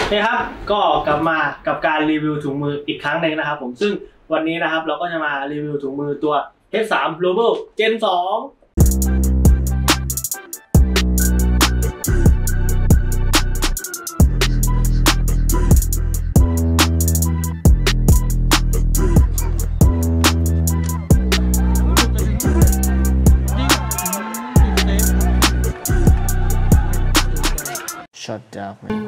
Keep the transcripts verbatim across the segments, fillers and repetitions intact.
นี่ครับก็กลับมากับการรีวิวถุงมืออีกครั้งหนึ่งนะครับผมซึ่งวันนี้นะครับเราก็จะมารีวิวถุงมือตัว เอช สาม Global Gen สอง Shut down man.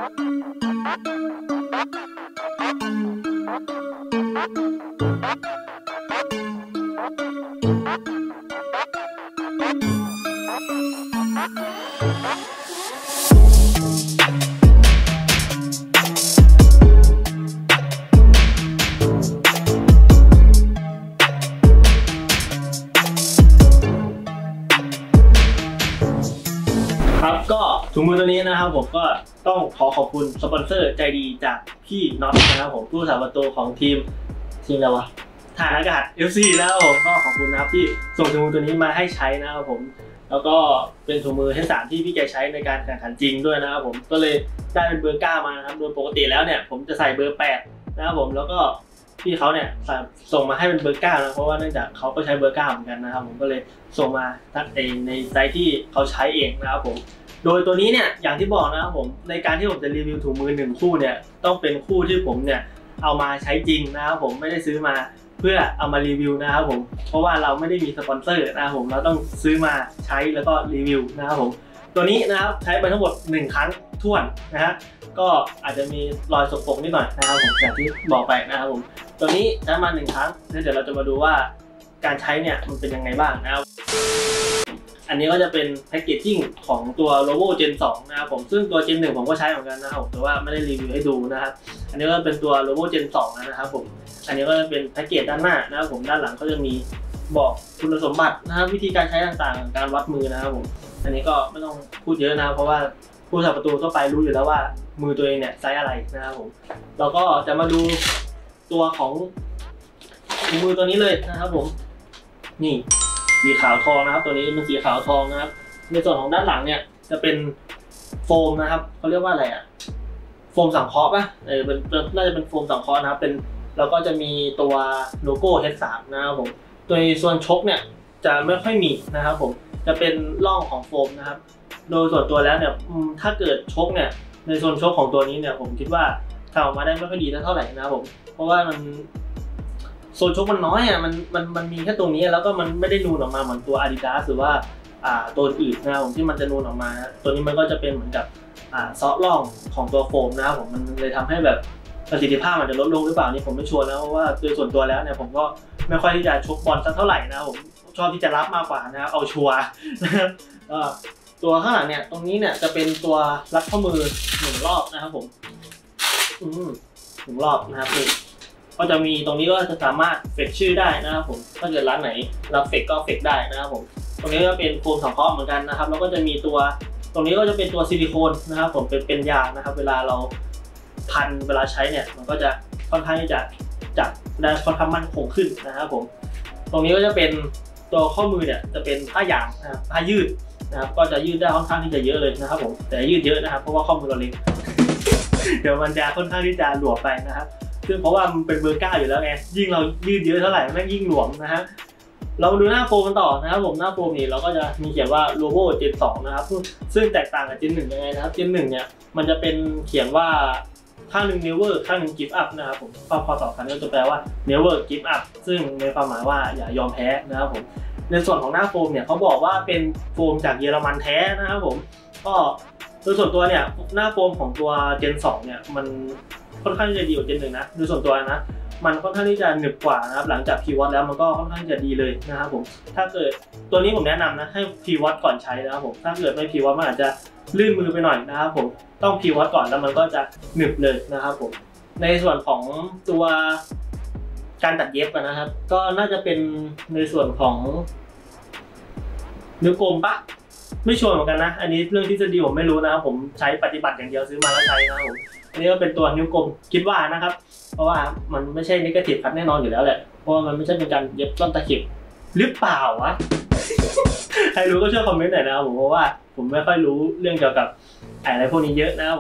ครับก็ถุงมือตัวนี้นะครับผมก็ต้องขอขอบคุณสปอนเซอร์ใจดีจากพี่น็อตนะครับผมผู้สาประตูของทีมทีมอะไรวะฐานอากาศ เอฟ ซี นะครับผมก็ขอบคุณนะครับที่ส่งถุงมือตัวนี้มาให้ใช้นะครับผมแล้วก็เป็นถุงมือ เอช สาม ที่พี่แกใช้ในการแข่งขันจริงด้วยนะครับผมก็เลยได้เป็นเบอร์เก้ามานะครับโดยปกติแล้วเนี่ยผมจะใส่เบอร์แปดนะครับผมแล้วก็พี่เขาเนี่ยส่งมาให้เป็นเบอร์เก้านะเพราะว่าเนื่องจากเขาก็ใช้เบอร์เก้าเหมือนกันนะครับผมก็เลยส่งมาทักเองในไซส์ที่เขาใช้เองนะครับผมโดยตัวนี้เนี่ยอย่างที่บอกนะครับผมในการที่ผมจะรีวิวถุงมือหนึ่งคู่เนี่ยต้องเป็นคู่ที่ผมเนี่ยเอามาใช้จริงนะครับผมไม่ได้ซื้อมาเพื่อเอามารีวิวนะครับผมเพราะว่าเราไม่ได้มีสปอนเซอร์นะครับผมเราต้องซื้อมาใช้แล้วก็รีวิวนะครับผมตัวนี้นะครับใช้ไปทั้งหมดหนึ่งครั้งท้วนนะฮะก็อาจจะมีรอยสกปรกนิดหน่อยนะครับผมอย่างที่บอกไปนะครับผมตัวนี้ใช้มาหนึ่งครั้งเดี๋ยวเราจะมาดูว่าการใช้เนี่ยมันเป็นยังไงบ้างนะครับอันนี้ก็จะเป็นแพคเกจจิ้งของตัว Lovo Gen สองนะครับผมซึ่งตัว Gen หนึ่งผมก็ใช้เหมือนกันนะครับแต่ว่าไม่ได้รีวิวให้ดูนะครับอันนี้ก็เป็นตัว Lovo Gen สองนะครับผมอันนี้ก็จะเป็นแพคเกจด้านหน้านะครับผมด้านหลังก็จะมีบอกคุณสมบัตินะครับวิธีการใช้ต่างๆการวัดมือนะครับผมอันนี้ก็ไม่ต้องพูดเยอะนะเพราะว่าผู้สับประตูทั่วไปรู้อยู่แล้วว่ามือตัวเองเนี่ยไซส์อะไรนะครับผมเราก็จะมาดูตัวของมือตัวนี้เลยนะครับผมนี่สีขาวทองนะครับตัวนี้เป็นสีขาวทองนะครับในส่วนของด้านหลังเนี่ยจะเป็นโฟมนะครับเขาเรียกว่าอะไรอะโฟมสังเคราะห์ป่ะเออเป็นน่าจะเป็นโฟมสังเคราะห์นะครับเป็นแล้วก็จะมีตัวโลโก้ เอช สาม นะครับผมโดยส่วนชกเนี่ยจะไม่ค่อยมีนะครับผมจะเป็นร่องของโฟมนะครับโดยส่วนตัวแล้วเนี่ยถ้าเกิดชกเนี่ยในส่วนชกของตัวนี้เนี่ยผมคิดว่าทำออกมาได้ไม่ค่อยดีเท่าไหร่นะครับผมเพราะว่ามันโซนชกมันน้อยอ่ะมันมันมันมีแค่ตรงนี้แล้วก็มันไม่ได้นูนออกมาเหมือนตัว Adidas หรือว่าอ่าตัวอื่นนะครับผมที่มันจะนูนออกมาตัวนี้มันก็จะเป็นเหมือนกับอ่าซอฟต์ร่องของตัวโฟมนะครับผมมันเลยทำให้แบบประสิทธิภาพมันจะลดลงหรือเปล่านี่ผมไม่ชัวร์นะเพราะว่าโดยส่วนตัวแล้วเนี่ยผมก็ไม่ค่อยที่จะชกบอลสักเท่าไหร่นะครับผมชอบที่จะรับมากกว่านะครับเอาชัวร์นะครับตัวข้างหลังเนี่ยตรงนี้เนี่ยจะเป็นตัวรัดข้อมือหนึ่งรอบนะครับผมอืมหนึ่งรอบนะครับนี่ก็จะมีตรงนี้ก็จะสามารถเฟกชื่อได้นะครับผมถ้าเกิดร้านไหนรับเฟกก็เฟกได้นะครับผมตรงนี้ก็เป็นโฟมสังเคราะห์เหมือนกันนะครับแล้วก็จะมีตัวตรงนี้ก็จะเป็นตัวซิลิโคนนะครับผมเป็นเป็นยางนะครับเวลาเราพันเวลาใช้เนี่ยมันก็จะค่อนข้างที่จะจับได้ค่อนข้างมั่นคงขึ้นนะครับผมตรงนี้ก็จะเป็นตัวข้อมือเนี่ยจะเป็นผ้ายางนะครับผ้ายืดนะครับก็จะยืดได้ค่อนข้างที่จะเยอะเลยนะครับผมแต่ยืดเยอะนะครับเพราะว่าข้อมือเราเล็ก เดี๋ยวมันจะค่อนข้างที่จะหลวมไปนะครับซึ่งเพราะว่ามันเป็นเบอร์เก้าอยู่แล้วไงยิ่งเรายืดเยอะเท่าไหร่แม่งยิ่งหลวมนะฮะเรามาดูหน้าโฟมกันต่อนะครับผมหน้าโฟมนี่เราก็จะมีเขียนว่า Lovo Gen สองนะครับซึ่งแตกต่างกับ Gen หนึ่งยังไงนะครับ Gen หนึ่งเนี่ยมันจะเป็นเขียนว่าข้างหนึ่ง never ข้างหนึ่ง give up นะครับผมความพอต่อกันก็จะแปลว่า never give up ซึ่งในความหมายว่าอย่ายอมแพ้นะครับผมในส่วนของหน้าโฟมเนี่ยเขาบอกว่าเป็นโฟมจากเยอรมันแท้นะครับผมก็โดยส่วนตัวเนี่ยหน้าโฟมของตัว Gen สองเนี่ยมันค่อนข้างจะดีกว่า Gen หนึ่งนะโดยส่วนตัวนะมันค่อนข้างที่จะหนึบกว่านะครับหลังจากพรีวอตแล้วมันก็ค่อนข้างจะดีเลยนะครับผมถ้าเกิดตัวนี้ผมแนะนำนะให้พรีวอตก่อนใช้นะครับผมถ้าเกิดไม่พรีวอตมันอาจจะลื่นมือไปหน่อยนะครับผมต้องพรีวอตก่อนแล้วมันก็จะหนึบเลยนะครับผมในส่วนของตัวการตัดเย็บนะครับก็น่าจะเป็นในส่วนของนิ้วกลมปะไม่ชัวร์เหมือนกันนะอันนี้เรื่องทฤษฎีผมไม่รู้นะครับผมใช้ปฏิบัติอย่างเดียวซื้อมาแล้วใช้นะครับผมอันนี้ก็เป็นตัวนิ้วกลมคิดว่านะครับเพราะว่ามันไม่ใช่นิเกทีฟคัทแน่นอนอยู่แล้วแหละเพราะว่ามันไม่ใช่เป็นการเย็บต้นตะเข็บหรือเปล่าวะ ใครรู้ก็ช่วยคอมเมนต์หน่อยนะครับผมเพราะว่าผมไม่ค่อยรู้เรื่องเกี่ยวกับอะไรพวกนี้เยอะนะครับผม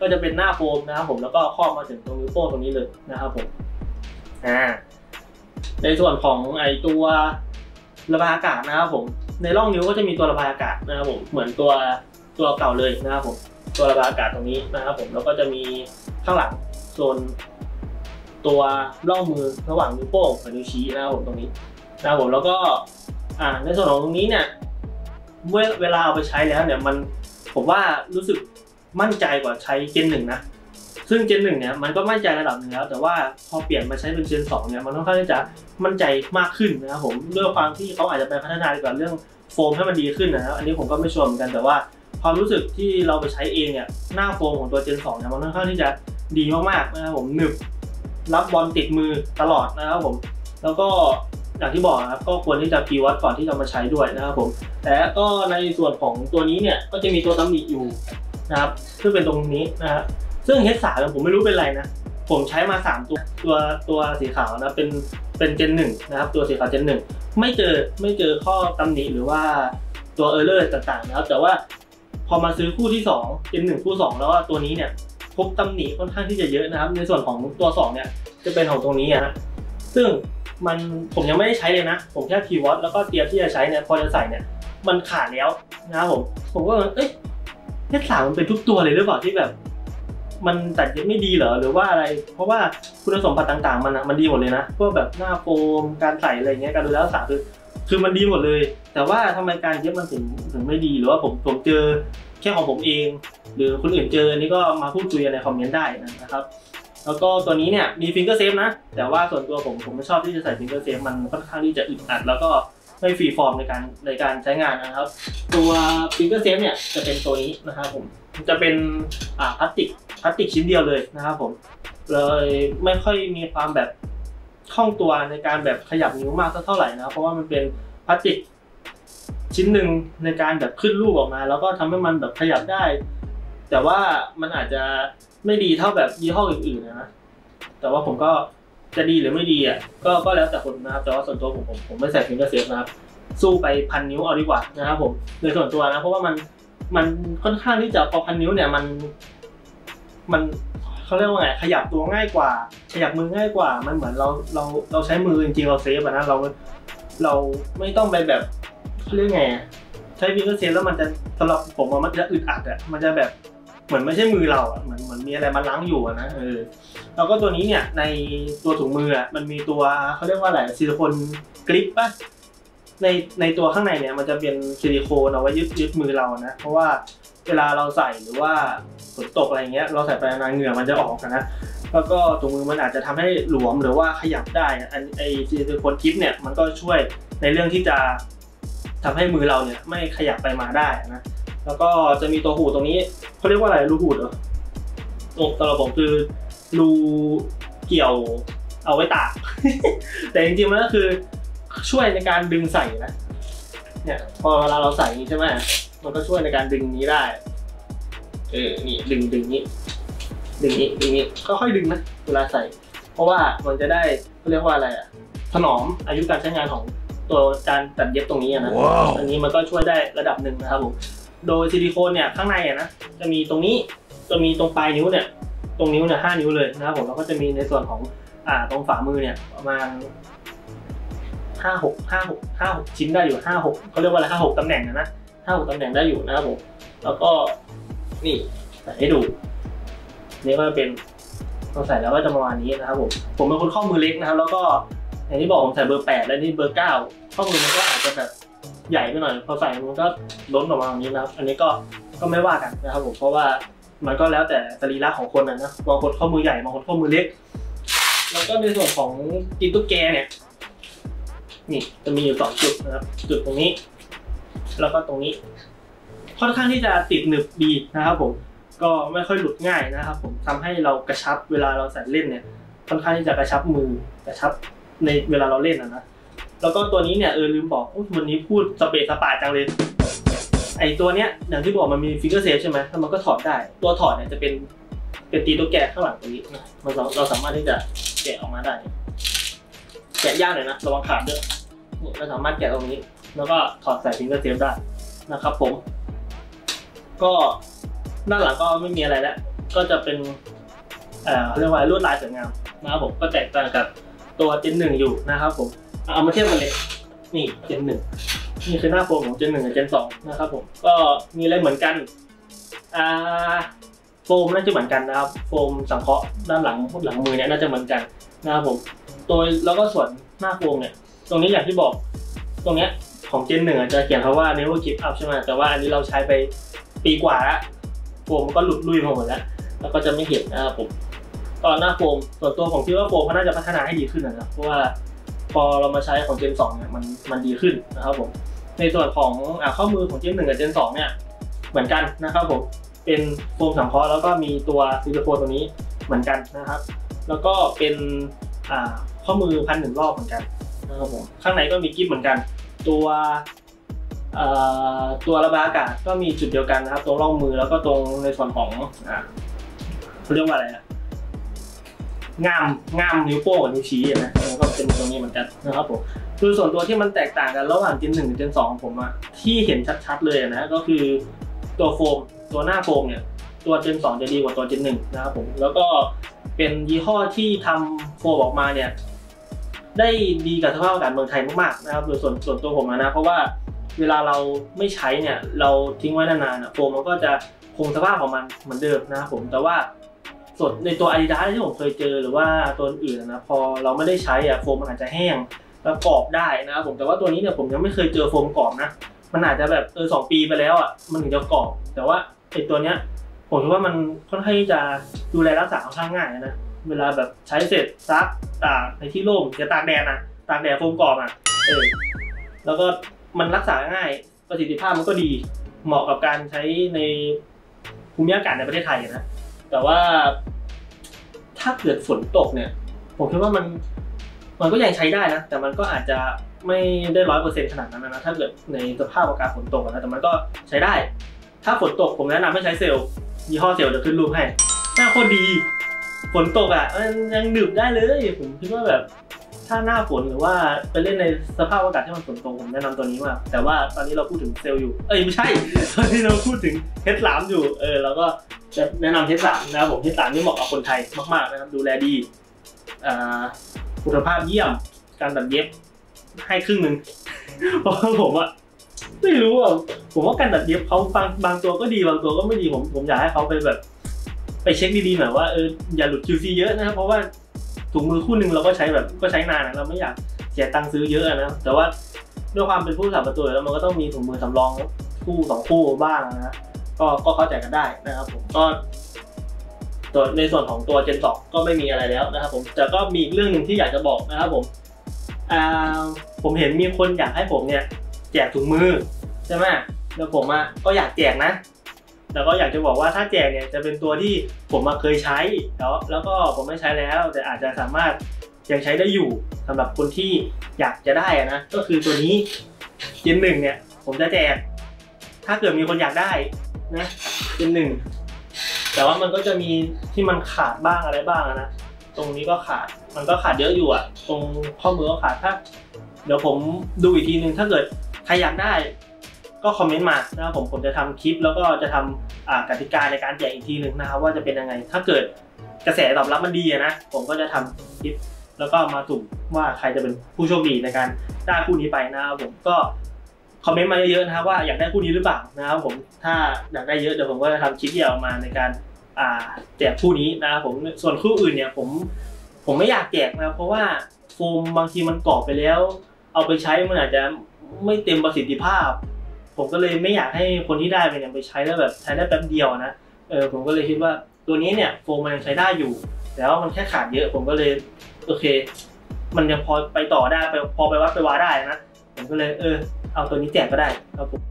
ก็จะเป็นหน้าโฟมนะครับผมแล้วก็ครอบมาถึงตรงนิ้วโป้งตรงนี้เลยนะครับผมอ่าในส่วนของไอตัวระบายอากาศนะครับผมในร่องนิ้วก็จะมีตัวระบายอากาศนะครับผมเหมือนตัวตัวเก่าเลยนะครับผมตัวระบายอากาศตรงนี้นะครับผมแล้วก็จะมีข้างหลังโซนตัวร่องมือระหว่างนิ้วโป้งกับนิ้วชี้นะครับผมตรงนี้นะครับผมแล้วก็อ่าในส่วนของตรงนี้เนี่ยเมื่อเวลาเอาไปใช้แล้วเนี่ยมันผมว่ารู้สึกมั่นใจกว่าใช้เจนหนึ่งนะซึ่งเจนหนึ่งเนี่ยมันก็มั่นใจระดับหนึ่งแล้วแต่ว่าพอเปลี่ยนมาใช้เป็นเจนสองเนี่ยมันค่อนข้างที่จะมั่นใจมากขึ้นนะครับผมด้วยความที่เขาอาจจะไปพัฒนาเกี่ยวกับเรื่องโฟมให้มันดีขึ้นนะครับอันนี้ผมก็ไม่ชัวร์เหมือนกันแต่ว่าความรู้สึกที่เราไปใช้เองเนี่ยหน้าโฟมของตัวเจนสองเนี่ยมันค่อนข้างที่จะดีมากๆนะครับผมหนึบรับบอลติดมือตลอดนะครับผมแล้วก็อย่างที่บอกนะครับก็ควรที่จะพรีวัดก่อนที่จะมาใช้ด้วยนะครับผมแต่ก็ในส่วนของตัวนี้เนี่ยก็จะมีตัวตำหนิอยู่นะครับซึ่งเป็นตรงนี้นะฮะซึ่ง เอช สาม ผมไม่รู้เป็นไรนะผมใช้มาสามตัวตัวตัวสีขาวนะเป็นเป็นเจนหนึ่งนะครับตัวสีขาวเจนหนึ่งไม่เจอไม่เจอข้อตำหนิหรือว่าตัวเออร์เลอร์ต่างๆนะครับแต่ว่าพอมาซื้อคู่ที่สองเจนหนึ่งคู่สองแล้วว่าตัวนี้เนี่ยพบตำหนิค่อนข้างที่จะเยอะนะครับในส่วนของตัวสองเนี่ยจะเป็นของตรงนี้นะซึ่งมันผมยังไม่ได้ใช้เลยนะผมแค่พรีวัดแล้วก็เตรียมที่จะใช้เนี่ยพอจะใส่เนี่ยมันขาดแล้วนะครับผมผมก็เอ๊ะเอช สาม มันเป็นทุกตัวเลยหรือเปล่าที่แบบมันตัดเย็บไม่ดีเหรอหรือว่าอะไรเพราะว่าคุณสมบัติต่างๆมันมันดีหมดเลยนะพวกแบบหน้าโฟมการใส่อะไรเงี้ยการดูแลรักษาคือคือมันดีหมดเลยแต่ว่าทำไมการเย็บมันถึงถึงไม่ดีหรือว่าผมผมเจอแค่ของผมเองหรือคนอื่นเจออันนี้ก็มาพูดคุยในคอมเมนต์ได้นะครับแล้วก็ตัวนี้เนี่ยมีฟิงเกอร์เซฟนะแต่ว่าส่วนตัวผมผมไม่ชอบที่จะใส่ฟิงเกอร์เซฟมันค่อนข้างที่จะอึดอัดแล้วก็ไม่ฟรีฟอร์มในการในการใช้งานนะครับตัวฟิงเกอร์เซฟเนี่ยจะเป็นตัวนี้นะครับผมจะเป็นอ่าพลาสติกพลาสติกชิ้นเดียวเลยนะครับผมเลยไม่ค่อยมีความแบบคล่องตัวในการแบบขยับนิ้วมากเท่าไหร่นะเพราะว่ามันเป็นพลาสติกชิ้นหนึ่งในการแบบขึ้นรูปออกมาแล้วก็ทำให้มันแบบขยับได้แต่ว่ามันอาจจะไม่ดีเท่าแบบยี่ห้ออื่นๆนะแต่ว่าผมก็จะดีหรือไม่ดีอ่ะก็ก็แล้วแต่คนนะครับแต่ว่าส่วนตัวผมผมผมไม่ใส่ฟิงเกอร์เซฟนะครับสู้ไปพันนิ้วเอาดีกว่านะครับผมโดยส่วนตัวนะเพราะว่ามันมันค่อนข้างที่จะพอพันนิ้วเนี่ยมันมันเขาเรียกว่าไงขยับตัวง่ายกว่าขยับมือง่ายกว่ามันเหมือนเราเราเราใช้มือจริงๆเราเซฟนะเราเราไม่ต้องไปแบบเขาเรียกไงใช้ฟิงเกอร์เซฟแล้วมันจะสำหรับผมว่ามันจะอึดอัดอ่ะมันจะแบบเหมือนไม่ใช่มือเราอ่ะเหมือนเหมือนมีอะไรมาล้างอยู่นะเออแล้วก็ตัวนี้เนี่ยในตัวถุงมืออ่ะมันมีตัวเขาเรียกว่าอะไรซิลิโคนกริปป่ะในในตัวข้างในเนี่ยมันจะเป็นซิลิโคนเอาไว้ยึดยึดมือเรานะเพราะว่าเวลาเราใส่หรือว่าฝนตกอะไรเงี้ยเราใส่ไปนานเหงื่อมันจะออกนะแล้วก็ถุงมือมันอาจจะทำให้หลวมหรือว่าขยับได้อันไอซิลิโคนกริปเนี่ยมันก็ช่วยในเรื่องที่จะทำให้มือเราเนี่ยไม่ขยับไปมาได้นะแล้วก็จะมีตัวหูตรงนี้เขาเรียกว่าอะไรรูหูดเหรอตรงสำหรับผมคือรูเกี่ยวเอาไว้ตาก แต่จริงๆมันก็คือช่วยในการดึงใส่นะเนี่ยพอเวลาเราใส่นี้ใช่ไหมมันก็ช่วยในการดึงนี้ได้เออนี่ดึงดึงนี้ดึงนี้ดึงนี้ค่อยๆดึงนะเวลาใส่เพราะว่ามันจะได้เขาเรียกว่าอะไรอะถนอมอายุการใช้งานของตัวการตัดเย็บตรงนี้นะ wow. อันนี้มันก็ช่วยได้ระดับหนึ่งนะครับผมโดยซิลิโคนเนี่ยข้างในอ่ะนะจะมีตรงนี้จะมีตรงปลายนิ้วเนี่ยตรงนิ้วเนี่ยห้านิ้วเลยนะครับผมแล้วก็จะมีในส่วนของอ่าตรงฝ่ามือเนี่ยประมาณห้าหกห้าหกห้าหกชิ้นได้อยู่ห้าหกเขาเรียกว่าอะไรห้าหกตำแหน่งนะห้าหกตำแหน่งได้อยู่นะครับผมแล้วก็นี่ใส่ให้ดูนี่ก็เป็นเราใส่แล้วก็จะประมาณนี้นะครับผมผมเป็นคนข้อมือเล็กนะครับแล้วก็อย่างที่บอกผมใส่เบอร์แปดและนี่เบอร์เก้าข้อมือมันก็อาจจะแบบใหญ่ไปหน่อยพอใส่มันก็ล้นออกมาอย่างนี้นะครับอันนี้ก็ก็ไม่ว่ากันนะครับผมเพราะว่ามันก็แล้วแต่สรีระของคนนะนะบางคนข้อมือใหญ่บางคนข้อมือเล็กแล้วก็ในส่วนของตีนตุ๊กแกเนี่ยนี่จะมีอยู่สองจุดนะครับจุดตรงนี้แล้วก็ตรงนี้ค่อนข้างที่จะติดหนึบดีนะครับผมก็ไม่ค่อยหลุดง่ายนะครับผมทำให้เรากระชับเวลาเราใส่เล่นเนี่ยค่อนข้างที่จะกระชับมือกระชับในเวลาเราเล่นนะนะแล้วก็ตัวนี้เนี่ยเออลืมบอกวันนี้พูดสเปซสปาจังเลยไอตัวเนี้ยอย่างที่บอกมันมีฟิงเกอร์เซฟใช่ไหมแล้วมันก็ถอดได้ตัวถอดเนี่ยจะเป็นเป็นตีนตุ๊กแกข้างหลังตรงนี้นะมันเราเราสามารถที่จะแกะออกมาได้แกะยากหน่อยนะระวังขาดด้วยนี่เราสามารถแกะตรงนี้แล้วก็ถอดใส่ฟิงเกอร์เซฟได้นะครับผมก็ด้านหลังก็ไม่มีอะไรแล้วก็จะเป็นเอ่อเรียกว่าลวดลายสวยงามนะครับผมก็แตกต่างกับตัวเจนหนึ่งอยู่นะครับผมเอามาเทียบกันเลยนี่เจนหนึ่งนี่คือหน้าโฟมของเจนหนึ่งกับเจนสองนะครับผมก็มีอะไรเหมือนกันอ่าโฟมน่าจะเหมือนกันนะครับโฟมสังเคราะห์ด้านหลังหลังมือเนี่ยน่าจะเหมือนกันนะครับผมโดยแล้วก็ส่วนหน้าโฟมเนี่ยตรงนี้อย่างที่บอกตรงเนี้ยของเจนหนึ่งจะเขียนคำว่า never give up ใช่ไหมแต่ว่าอันนี้เราใช้ไปปีกว่าแล้วโฟมก็หลุดลุ่ยหมดแล้วแล้วก็จะไม่เห็นนะครับผมตอนหน้าโฟมส่วนตัวผมคิดว่าโฟมเขาน่าจะพัฒนาให้ดีขึ้นนะเพราะว่าพอเรามาใช้ของเจนสองเนี่ยมันมันดีขึ้นนะครับผมในส่วนของอ่าข้อมือของเจนหนึ่งกับเจนสองเนี่ยเหมือนกันนะครับผมเป็นโฟมสังเคราะห์แล้วก็มีตัวซิลิโคนตัวนี้เหมือนกันนะครับแล้วก็เป็นอ่าข้อมือพันหนึ่งรอบเหมือนกันนะครับผมข้างในก็มีกิ๊บเหมือนกันตัวตัวระบายอากาศก็มีจุดเดียวกันนะครับตรงร่องมือแล้วก็ตรงในส่วนของอ่าเขาเรียกว่าอะไรนะง่ามง่ามนิ้วโป้งกับนิ้วชี้นะแล้วก็เป็นตรงนี้เหมือนกันนะครับผมคือส่วนตัวที่มันแตกต่างกันระหว่างเจนหนึ่งกับเจนสองผมอะที่เห็นชัดๆเลยนะก็คือตัวโฟมตัวหน้าโฟมเนี่ยตัวเจนสองจะดีกว่าตัวเจนหนึ่งนะครับผมแล้วก็เป็นยี่ห้อที่ทำโฟมออกมาเนี่ยได้ดีกับสภาพอากาศเมืองไทยมากๆนะครับโดยส่วนส่วนตัวผมนะเพราะว่าเวลาเราไม่ใช้เนี่ยเราทิ้งไว้นานๆโฟมมันก็จะคงสภาพของมันเหมือนเดิมนะครับผมแต่ว่าส่วนในตัว Adidas ที่ผมเคยเจอหรือว่าตัวอื่นนะพอเราไม่ได้ใช้อะโฟมมันอาจจะแห้งแล้วกรอบได้นะครับผมแต่ว่าตัวนี้เนี่ยผมยังไม่เคยเจอโฟมกรอบนะมันอาจจะแบบเออสองปีไปแล้วอ่ะมันถึงจะกรอบแต่ว่าไอ้ตัวเนี้ยผมคิดว่ามันค่อนข้างจะดูแลรักษาค่อนข้างง่ายนะเวลาแบบใช้เสร็จซักตากในที่ร่มจะตากแดดนะตากแดดโฟมกรอบอ่ะเออแล้วก็มันรักษาง่ายประสิทธิภาพมันก็ดีเหมาะกับการใช้ในภูมิอากาศในประเทศไทยนะแต่ว่าถ้าเกิดฝนตกเนี่ยผมคิดว่ามันมันก็ยังใช้ได้นะแต่มันก็อาจจะไม่ได้ร้อยเปอร์เซ็นต์ขนาดนั้นนะถ้าเกิดในสภาพอากาศฝนตกนะแต่มันก็ใช้ได้ถ้าฝนตกผมแนะนำให้ใช้เซลล์ยี่ห้อเซลล์จะขึ้นรูปให้หน้าโคตรดีฝนตกอ่ะมันยังดื่มได้เลยผมคิดว่าแบบถ้าหน้าฝนหรือว่าไปเล่นในสภาพอากาศที่มันฝนตกผมแนะนำตัวนี้มากแต่ว่าตอนนี้เราพูดถึงเซลล์อยู่เอ้ยไม่ใช่ตอนนี้เราพูดถึงเฮดสามอยู่เออเราก็จะแนะนำเฮดสามนะครับผมเฮดสามนี่เหมาะกับคนไทยมากๆนะครับดูแลดีคุณภาพเยี่ยมการตัดเย็บให้ครึ่งหนึ่งเพราะผมอะไม่รู้อ่ะผมว่าการตัดเย็บเขาบางบางตัวก็ดีบางตัวก็ไม่ดีผมผมอยากให้เขาไปแบบไปเช็คดีๆหน่อยว่าเอออย่าหลุด คิว ซี เยอะนะครับเพราะว่าถุงมือคู่หนึ่งเราก็ใช้แบบก็ใช้นานนะเราไม่อยากเสียตังค์ซื้อเยอะนะแต่ว่าด้วยความเป็นผู้รักษาประตูแล้วมันก็ต้องมีถุงมือสำรองคู่สองคู่บ้างนะก็ก็เข้าใจกันได้นะครับผมก็ตัวในส่วนของตัว เจน สองก็ไม่มีอะไรแล้วนะครับผมแต่ก็มีอีกเรื่องหนึ่งที่อยากจะบอกนะครับผมอ่าผมเห็นมีคนอยากให้ผมเนี่ยแจกถุงมือใช่ไหมแล้วผมอ่ะก็อยากแจกนะแล้วก็อยากจะบอกว่าถ้าแจกเนี่ยจะเป็นตัวที่ผมมาเคยใช้แล้วแล้วก็ผมไม่ใช้แล้วแต่อาจจะสามารถยังใช้ได้อยู่สำหรับคนที่อยากจะได้นะก็คือตัวนี้เจนหนึ่งเนี่ยผมจะแจกถ้าเกิดมีคนอยากได้นะเจนหนึ่งแต่ว่ามันก็จะมีที่มันขาดบ้างอะไรบ้างนะตรงนี้ก็ขาดมันก็ขาดเยอะอยู่อ่ะตรงข้อมือก็ขาดถ้าเดี๋ยวผมดูอีกทีนึงถ้าเกิดใครอยากได้ก็คอมเมนต์มานะครับผมผมจะทำคลิปแล้วก็จะทำกติกาในการแจกอีกทีนึงนะครับว่าจะเป็นยังไงถ้าเกิดกระแสตอบรับมันดีนะผมก็จะทำคลิปแล้วก็มาสุ่มว่าใครจะเป็นผู้โชคดีในการได้คู่นี้ไปนะครับผมก็คอมเมนต์มาเยอะๆนะครับว่าอยากได้คู่นี้หรือเปล่านะครับผมถ้าอยากได้เยอะเดี๋ยวผมก็จะทำคลิปเดี่ยวมาในการแจกคู่นี้นะครับผมส่วนคู่อื่นเนี่ยผมผมไม่อยากแจกนะเพราะว่าโฟมบางทีมันกรอบไปแล้วเอาไปใช้มันอาจจะไม่เต็มประสิทธิภาพผมก็เลยไม่อยากให้คนที่ได้ไปเนี่ยไปใช้แล้วแบบใช้ได้แป๊บเดียวนะเออผมก็เลยคิดว่าตัวนี้เนี่ยโฟมมันยังใช้ได้อยู่แต่ว่ามันแค่ขาดเยอะผมก็เลยโอเคมันยังพอไปต่อได้ไปพอไปวัดไปวาได้นะผมก็เลยเออเอาตัวนี้แจกก็ได้ครับผม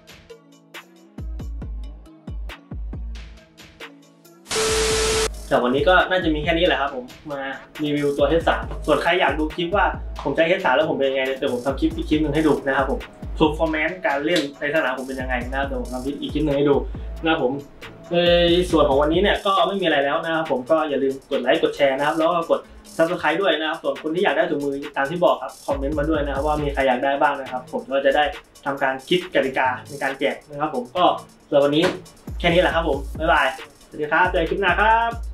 แต่วันนี้ก็น่าจะมีแค่นี้แหละครับผมมารีวิวตัว เฮด สาม ส่วนใครอยากดูคลิปว่าผมใช้ เฮด สาม แล้วผมเป็นยังไงเดี๋ยวผมทำคลิปอีกคลิปหนึ่งให้ดูนะครับผมperformance การเล่นในสนามผมเป็นยังไงนะเดี๋ยวผมทำคลิปอีกคลิปหนึ่งให้ดูนะครับผมในส่วนของวันนี้เนี่ยก็ไม่มีอะไรแล้วนะครับผมก็อย่าลืมกดไลค์กดแชร์นะครับแล้วก็กด ซับสไครบ์ ด้วยนะครับส่วนคนที่อยากได้ถุงมือตามที่บอกครับคอมเมนต์มาด้วยนะครับว่ามีใครอยากได้บ้างนะครับผมก็จะได้ทำการคิดกติกาในการแจกนะครับผมก็สำหรับวันนี้แค่นี้แหละครับผมบ๊ายบายสวัสดีครับเจอกันคลิปหน้าครับ